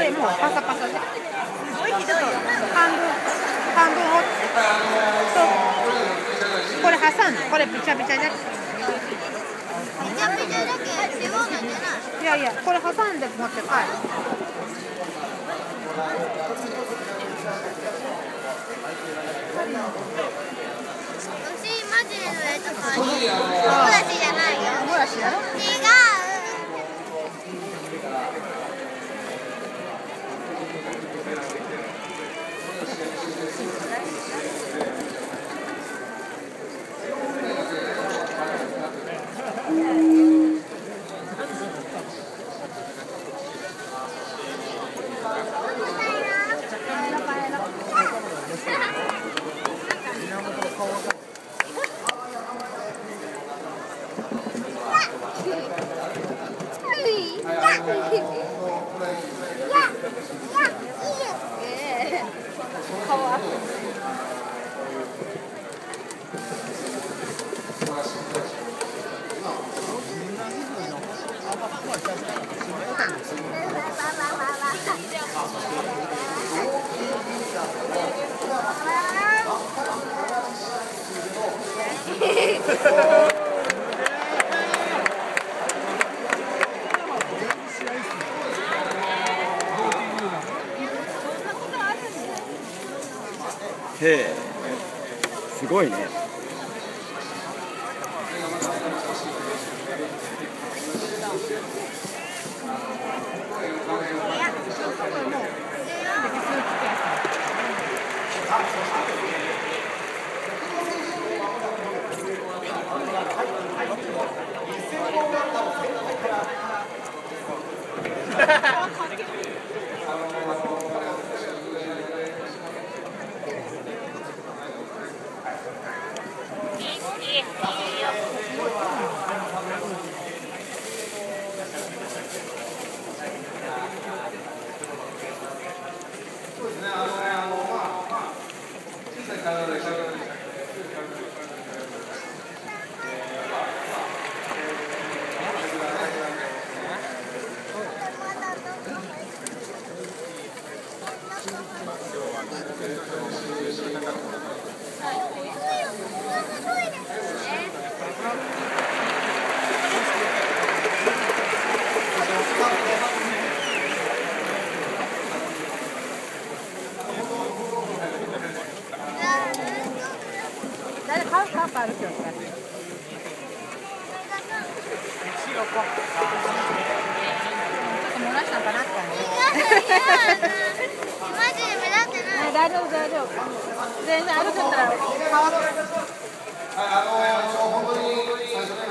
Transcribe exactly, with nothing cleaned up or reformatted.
でもうパサパサで。すごいひどい。半分半分折ってとこれ挟んで、これびちゃびちゃだけ。びちゃびちゃだけ違うのじゃない。 いやいや、これ挟んで持って帰る。 私マジでのやつか。歯ブラシじゃないよ。 歯ブラシやろ。 違う。 へえ、すごいね。 大丈夫大丈夫。全然歩くったら乾く。